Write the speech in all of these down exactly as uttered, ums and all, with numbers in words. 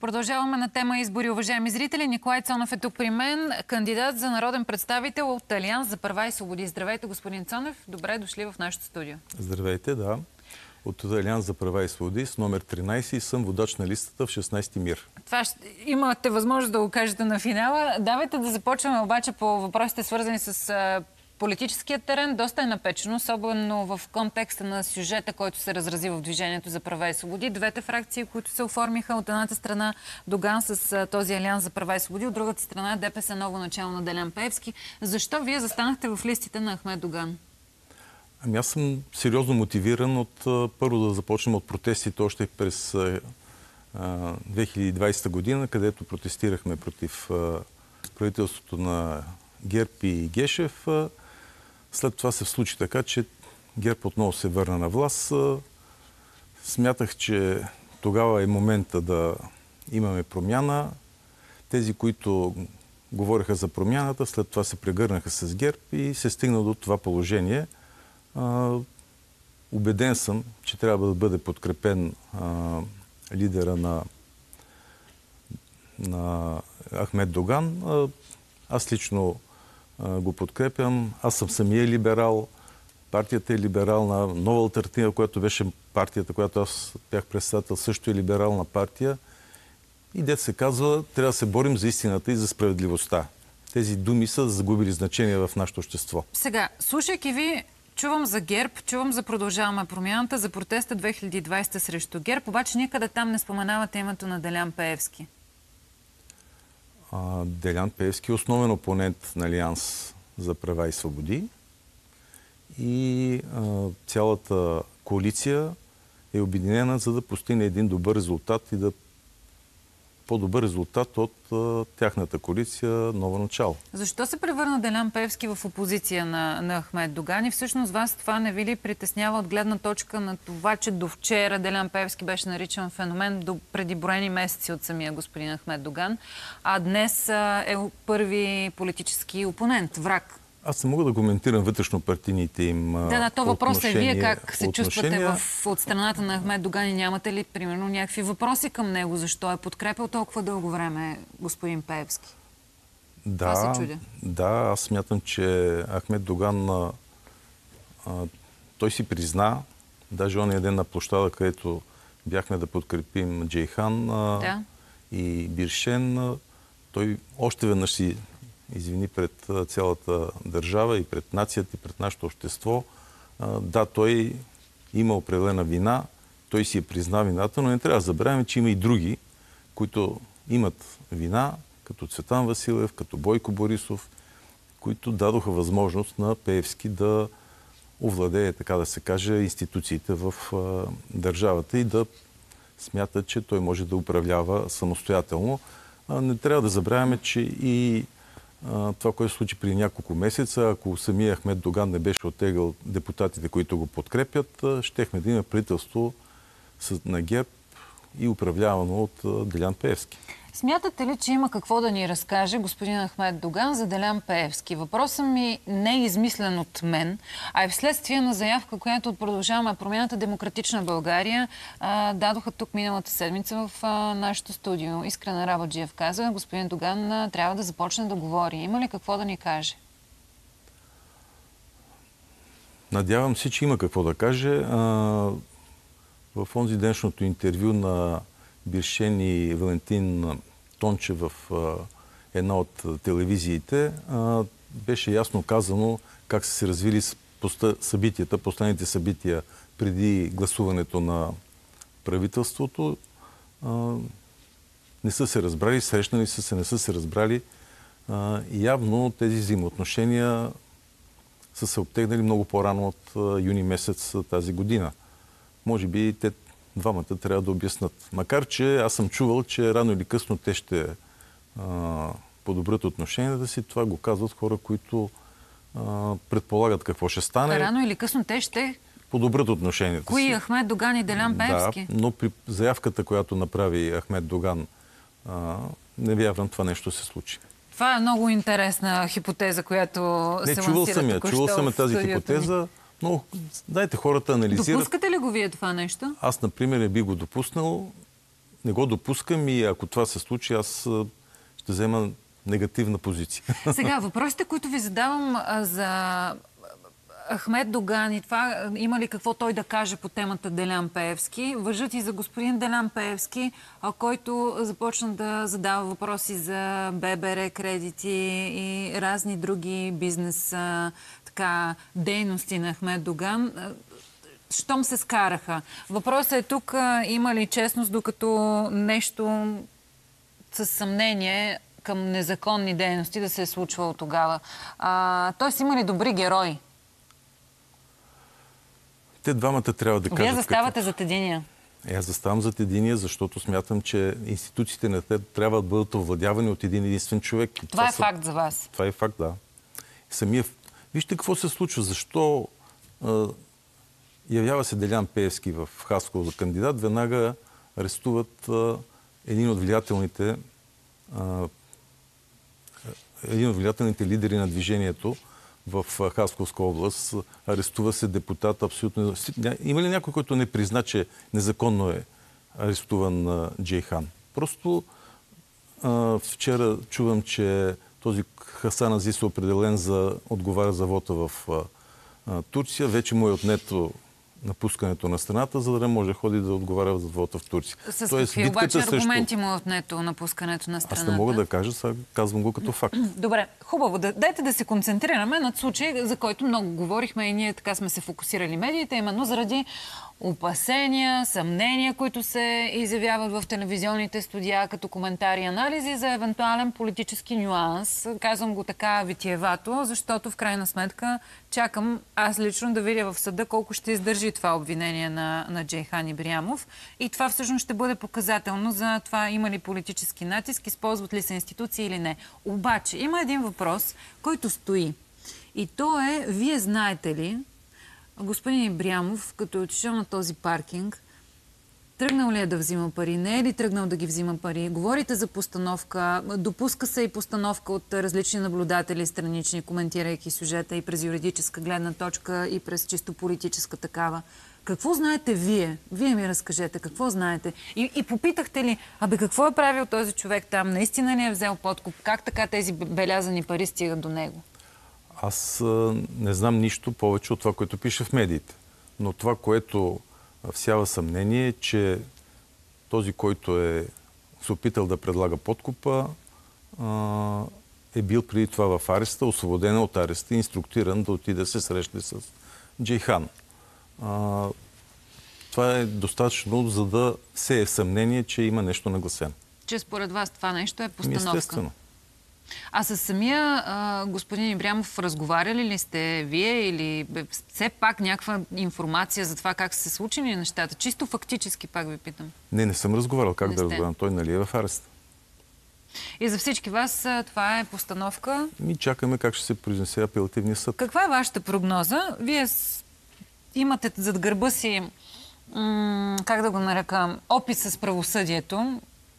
Продължаваме на тема избори, уважаеми зрители. Николай Цонев е тук при мен, кандидат за народен представител от Алианс за права и свободи. Здравейте, господин Цонев. Добре дошли в нашото студио. Здравейте, да. От Алианс за права и свободи с номер тринайсет и съм водач на листата в шестнайсети МИР. Това ще... имате възможност да го кажете на финала. Давайте да започваме обаче по въпросите, свързани с политическият терен. Доста е напечено, особено в контекста на сюжета, който се разрази в Движението за права и свободи. Двете фракции, които се оформиха, от едната страна Доган с този Алианс за права и свободи, от другата страна ДПС ново начало на Делян Пеевски. Защо вие застанахте в листите на Ахмед Доган? Ами аз съм сериозно мотивиран от първо да започнем от протестите още през две хиляди и двайсета година, където протестирахме против правителството на ГЕРБ и Гешев. След това се случи така, че ГЕРБ отново се върна на власт. Смятах, че тогава е момента да имаме промяна. Тези, които говореха за промяната, след това се прегърнаха с ГЕРБ и се стигна до това положение. Убеден съм, че трябва да бъде подкрепен а, лидера на, на Ахмед Доган. А, аз лично а, го подкрепям. Аз съм самия либерал. Партията е либерална. Нова алтернатива, която беше партията, която аз бях председател, също е либерална партия. И дето се казва, трябва да се борим за истината и за справедливостта. Тези думи са загубили значение в нашето общество. Сега, слушайки ви, чувам за ГЕРБ, чувам за Продължаваме промяната, за протеста две хиляди и двайсета срещу ГЕРБ, обаче никъде там не споменавате името на Делян Пеевски. А, Делян Пеевски е основен опонент на Алианс за права и свободи. И а, цялата коалиция е обединена, за да постигне един добър резултат и да по-добър резултат от а, тяхната коалиция ново начало. Защо се превърна Делян Пеевски в опозиция на, на Ахмед Доган? И всъщност вас това не ви ли притеснява от гледна точка на това, че до вчера Делян Пеевски беше наричан феномен, до преди броени месеци от самия господин Ахмед Доган, а днес а, е първи политически опонент, враг? Аз не мога да коментирам вътрешно-партийните им Да, да, то въпрос е вие как се отношения. чувствате в, от страната на Ахмед Доган и нямате ли, примерно, някакви въпроси към него? Защо е подкрепил толкова дълго време господин Пеевски? Да, Това се чудя. Да, аз смятам, че Ахмед Доган, а, той си призна, даже ония ден на площада, където бяхме да подкрепим Джейхан а, да. и Биршен, а, той още веднъж си извини пред цялата държава и пред нацията и пред нашето общество. Да, той има определена вина, той си е призна вината, но не трябва да забравяме, че има и други, които имат вина, като Цветан Василев, като Бойко Борисов, които дадоха възможност на Пеевски да овладее, така да се каже, институциите в държавата и да смята, че той може да управлява самостоятелно. Не трябва да забравяме, че и това, което се случи преди няколко месеца, ако самия Ахмед Доган не беше оттегъл депутатите, които го подкрепят, щехме да има правителство на ГЕРБ и управлявано от Делян Пеевски. Смятате ли, че има какво да ни разкаже господин Ахмед Доган за Делян Пеевски? Въпросът ми не е измислен от мен, а е вследствие на заявка, която от Продължаваме промяната Демократична България а, дадоха тук миналата седмица в а, нашото студио. Искрен Арабаджиев каза, господин Доган а, трябва да започне да говори. Има ли какво да ни каже? Надявам се, че има какво да каже. А, в онзи днешното интервю на Биршен и Валентин Тончев в а, една от телевизиите а, беше ясно казано как са се развили събитията, последните събития преди гласуването на правителството. А, не са се разбрали, срещнали са се, не са се разбрали. А, явно тези взаимоотношения са се обтегнали много по-рано от а, юни месец тази година. Може би те двамата трябва да обяснат. Макар че аз съм чувал, че рано или късно те ще а, подобрят отношенията си. Това го казват хора, които а, предполагат какво ще стане. А рано или късно те ще подобрят отношенията Кои? си. Кои? Ахмед Доган и Делян Пеевски? Да, но при заявката, която направи Ахмед Доган, а, не вярвам това нещо се случи. Това е много интересна хипотеза, която не, се чувал лансира съм я, току-що чувал съм я тази хипотеза. Ми. Но дайте хората анализират. Допускате ли го вие това нещо? Аз, например, не би го допуснал. не го допускам и ако това се случи, аз ще взема негативна позиция. Сега, въпросите, които ви задавам а, за Ахмед Доган и това, има ли какво той да каже по темата Делян Пеевски, важат и за господин Делян Пеевски, а, който започна да задава въпроси за ББР кредити и разни други бизнес а, така, дейности на Ахмед Доган. Щом се скараха. Въпросът е тук, има ли честност, докато нещо със съмнение към незаконни дейности да се е случвало тогава. А, тоест, има ли добри герои? Те двамата трябва да кажат... Вие заставате като... зад единия. Е, аз заставам зад единия, защото смятам, че институциите на те трябва да бъдат овладявани от един единствен човек. Това, това е са... факт за вас. Това е факт, да. Самия... Вижте какво се случва. Защо а... явява се Делян Пеевски в Хасково за кандидат, веднага арестуват а... един от влиятелните а... един от влиятелните лидери на движението в Хасковска област. Арестува се депутат абсолютно... Има ли някой, който не призна, че незаконно е арестуван Джейхан? Просто а, вчера чувам, че този Хасан Азис е определен за отговаря за вота в а, Турция. Вече му е отнето напускането на страната, за да не може да ходи да отговаря за вота в Турция. С Тоест, какви обаче срещу... аргументи му е отнето напускането на страната? Аз не мога да кажа, сега казвам го като факт. Добре, хубаво. Да, дайте да се концентрираме над случай, за който много говорихме и ние така сме се фокусирали медиите, именно заради опасения, съмнения, които се изявяват в телевизионните студия като коментари и анализи за евентуален политически нюанс. Казвам го така витиевато, защото в крайна сметка чакам аз лично да видя в съда колко ще издържи това обвинение на, на Джейхан Ибрямов. И това всъщност ще бъде показателно за това има ли политически натиск, използват ли се институции или не. Обаче има един въпрос, който стои. И то е, вие знаете ли, господин Ибрямов, като е отишъл на този паркинг, тръгнал ли е да взима пари? Не е ли тръгнал да ги взима пари? Говорите за постановка. Допуска се и постановка от различни наблюдатели странични, коментирайки сюжета и през юридическа гледна точка, и през чисто политическа такава. Какво знаете вие? Вие ми разкажете. Какво знаете? И, и попитахте ли, абе какво е правил този човек там? Наистина ли е взел подкуп? Как така тези белязани пари стигат до него? Аз а, не знам нищо повече от това, което пише в медиите. Но това, което всява съмнение, е, че този, който е се опитал да предлага подкупа, а, е бил преди това в ареста, освободен от ареста и инструктиран да отиде да се срещне с Джейхан. А, това е достатъчно, за да се е съмнение, че има нещо нагласено. Че според вас това нещо е постановка? Естествено. А с самия а, господин Ибрямов разговаряли ли сте вие или бе, все пак някаква информация за това как са се случили нещата? Чисто фактически пак ви питам. Не, не съм разговарял. Как не да сте. разговарям? Той нали е в ареста. И за всички вас а, това е постановка? Ми чакаме как ще се произнесе апелативния съд. Каква е вашата прогноза? Вие с... имате зад гърба си, как да го нарека, опит с правосъдието.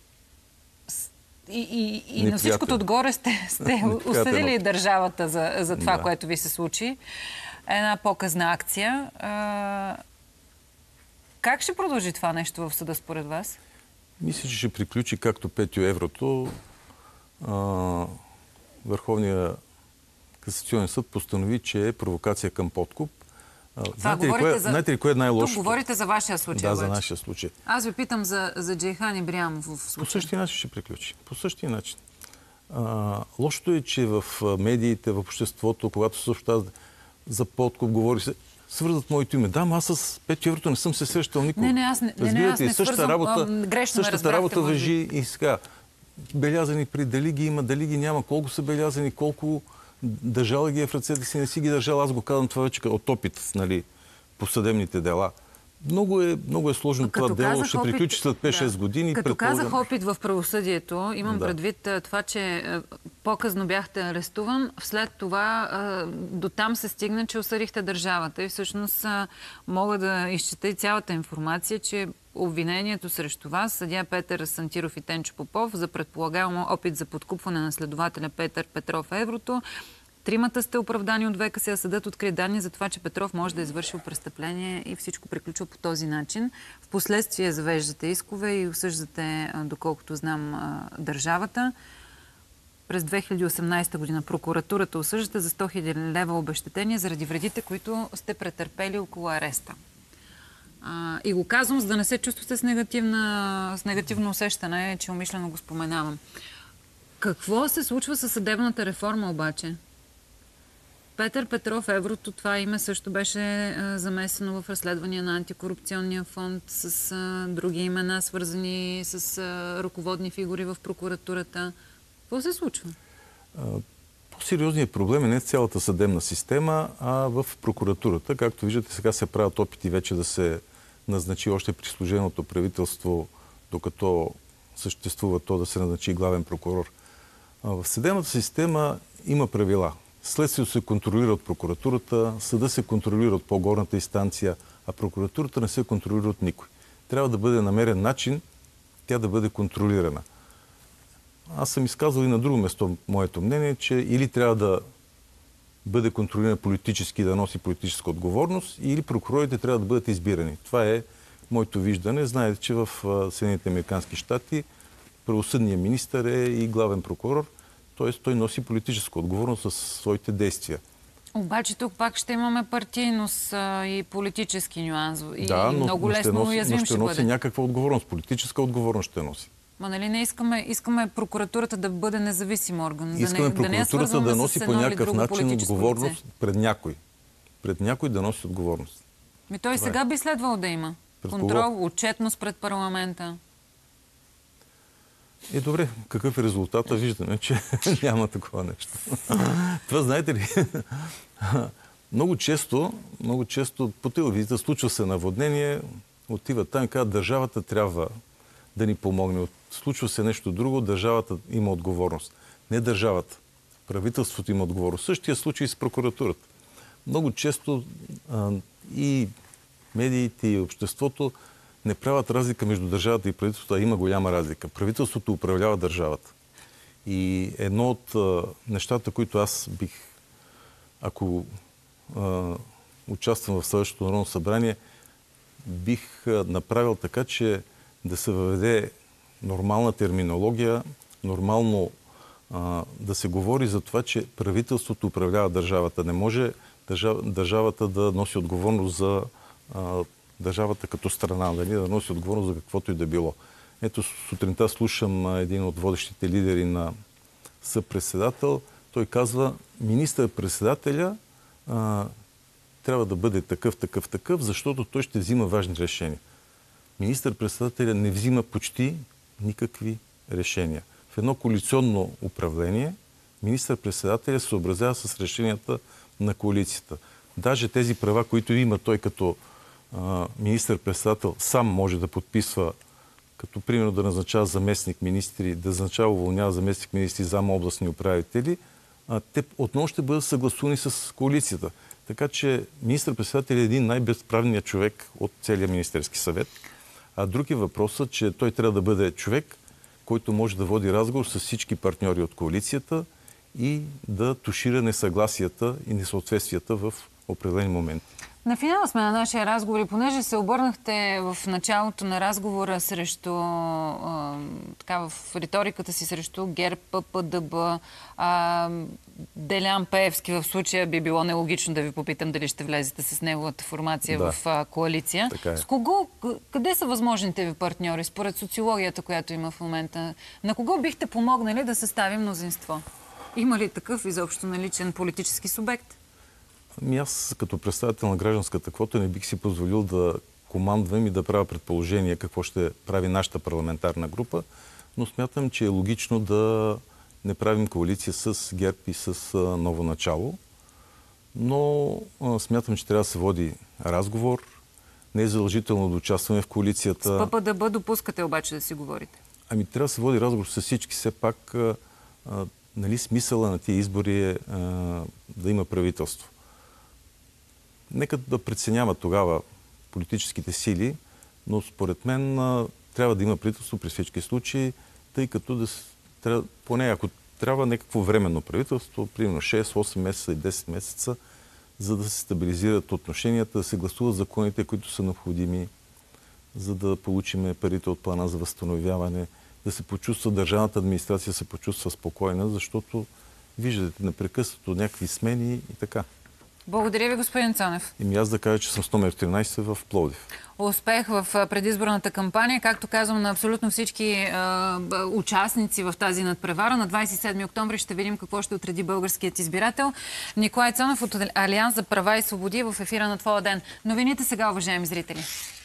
И, и, и на всичкото отгоре сте, сте осъдили държавата за, за това, да. Което ви се случи. Една показна акция. А, как ще продължи това нещо в съда според вас? Мисля, че ще приключи както Петю Еврото. А, Върховния касационен съд постанови, че е провокация към подкуп. Знаете ли, кое, за... знаете ли кое е най-лошото? Тук говорите за вашия случай. Да, обаче. за нашия случай. Аз ви питам за, за Джейхан Ибрямов в случая. По същия начин ще приключи. По същия начин. А, лошото е, че в медиите, в обществото, когато се съобщава за подкуп, говори се, свързват моето име. Да, но аз с Петю Еврото не съм се срещал никога. Не, не, аз не, не, не, аз не същата свързвам. Работа, грешно същата работа въжи и сега. Белязани при дали ги има, дали ги няма, колко са белязани, колко държала ги е в ръцете си, не си ги държал. Аз го казвам това вече от опит, нали, по съдебните дела. Много е, много е сложно това дело. Ще опит, приключи след пет-шест да. години. Като предполагам... казах опит в правосъдието, имам да. предвид това, че по-късно бяхте арестуван. След това до там се стигна, че осъдихте държавата. И всъщност мога да изчета и цялата информация, че обвинението срещу вас, съдия Петър Сантиров и Тенчо Попов, за предполагаемо опит за подкупване на следователя Петър Петров Еврото, Тримата сте оправдани от ВКС, а съдът откри данни за това, че Петров може да е извършил престъпление и всичко приключва по този начин. Впоследствие завеждате искове и осъждате, доколкото знам, държавата. През две хиляди и осемнадесета година прокуратурата осъждате за сто хиляди лева обезщетение заради вредите, които сте претърпели около ареста. А, и го казвам, за да не се чувствате с, негативна, с негативно усещане, че умишлено го споменавам. Какво се случва със съдебната реформа обаче? Петър Петров, Еврото, това име също беше а, замесено в разследвания на антикорупционния фонд с а, други имена, свързани с а, ръководни фигури в прокуратурата. Какво се случва? По-сериозният проблем е не цялата съдебна система, а в прокуратурата. Както виждате, сега се правят опити вече да се назначи още при служебното правителство, докато съществува то, да се назначи главен прокурор. В съдебната система има правила. Следствието се контролира от прокуратурата, съда се контролира от по-горната инстанция, а прокуратурата не се контролира от никой. Трябва да бъде намерен начин тя да бъде контролирана. Аз съм изказал и на друго место моето мнение, че или трябва да бъде контролирана политически, да носи политическа отговорност, или прокурорите трябва да бъдат избирани. Това е моето виждане. Знаете, че в Съединените американски щати правосъдният министър е и главен прокурор, т.е. той носи политическа отговорност със своите действия. Обаче тук пак ще имаме партийност а, и политически нюанс. И, да, и но, много но лесно уязвим ще, ще носи бъде. някаква отговорност. Политическа отговорност ще носи. Ма нали не искаме, искаме прокуратурата да бъде независим орган? Искаме да не, прокуратурата да, да, да носи по някакъв начин отговорност лице. пред някой. Пред някой да носи отговорност. Ми той Това сега е. би следвало да има. Пред контрол, кого? Отчетност пред парламента. Е, добре, какъв е резултата? Виждаме, че няма такова нещо. Това знаете ли? много често, много често по телевизията случва се наводнение, отива там и казва, държавата трябва да ни помогне. Случва се нещо друго, държавата има отговорност. Не държавата. Правителството има отговорност. Същия случай с прокуратурата. Много често а, и медиите, и обществото не правят разлика между държавата и правителството, а има голяма разлика. Правителството управлява държавата. И едно от а, нещата, които аз бих, ако а, участвам в следващото Народно събрание, бих а, направил така, че да се въведе нормална терминология, нормално а, да се говори за това, че правителството управлява държавата. Не може държав, държавата да носи отговорност за а, държавата като страна, дали, да носи отговорност за каквото и да било. Ето, сутринта слушам а, един от водещите лидери на съпредседател. Той казва, министър-председателя а, трябва да бъде такъв, такъв, такъв, защото той ще взима важни решения. Министър-председателя не взима почти никакви решения. В едно коалиционно управление министър-председателя се съобразява с решенията на коалицията. Даже тези права, които има той като а, министър-председател, сам може да подписва, като примерно да назначава заместник-министри, да назначава уволнява заместник-министри, зам областни управители, а, те отново ще бъдат съгласувани с коалицията. Така че министър-председател е един най-безправният човек от целия Министерски съвет. А други въпросът, че той трябва да бъде човек, който може да води разговор с всички партньори от коалицията и да тушира несъгласията и несъответствията в определени моменти. На финала сме на нашия разговор и понеже се обърнахте в началото на разговора срещу, а, така в риториката си срещу ГЕРБ, ППДБ, а, Делян Пеевски, в случая би било нелогично да ви попитам дали ще влезете с неговата формация да. в а, коалиция. Е. С кого, къде са възможните ви партньори, според социологията, която има в момента? На кого бихте помогнали да състави мнозинство? Има ли такъв изобщо наличен политически субект? Ами аз като представител на гражданската квота не бих си позволил да командвам и да правя предположение какво ще прави нашата парламентарна група, но смятам, че е логично да не правим коалиция с ГЕРБ и с Ново начало. Но смятам, че трябва да се води разговор. Не е задължително да участваме в коалицията. С ППДБ допускате обаче да си говорите? Ами трябва да се води разговор с всички. Все пак а, нали, смисъла на тия избори е а, да има правителство. Нека да преценяват тогава политическите сили, но според мен а, трябва да има правителство при всички случаи, тъй като да трябва, поне ако трябва някакво временно правителство, примерно шест, осем месеца и десет месеца, за да се стабилизират отношенията, да се гласуват законите, които са необходими, за да получим парите от плана за възстановяване, да се почувства държавната администрация, се почувства спокойна, защото виждате непрекъснато някакви смени и така. Благодаря ви, господин Цонев. И ми аз да кажа, че съм с номер тринайсет в Пловдив. Успех в предизборната кампания. Както казвам на абсолютно всички е, участници в тази надпревара. На двайсет и седми октомври ще видим какво ще отреди българският избирател. Николай Цонев от Алианс за права и свободи в ефира на Твоя ден. Новините сега, уважаеми зрители.